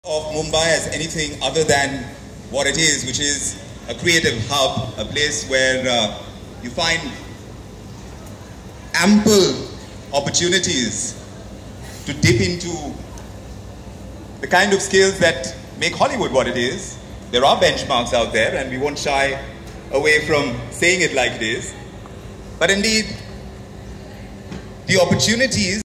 of Mumbai as anything other than what it is, which is a creative hub, a place where you find ample opportunities to dip into the kind of skills that make Hollywood what it is. There are benchmarks out there, and we won't shy away from saying it like it is. But indeed, the opportunities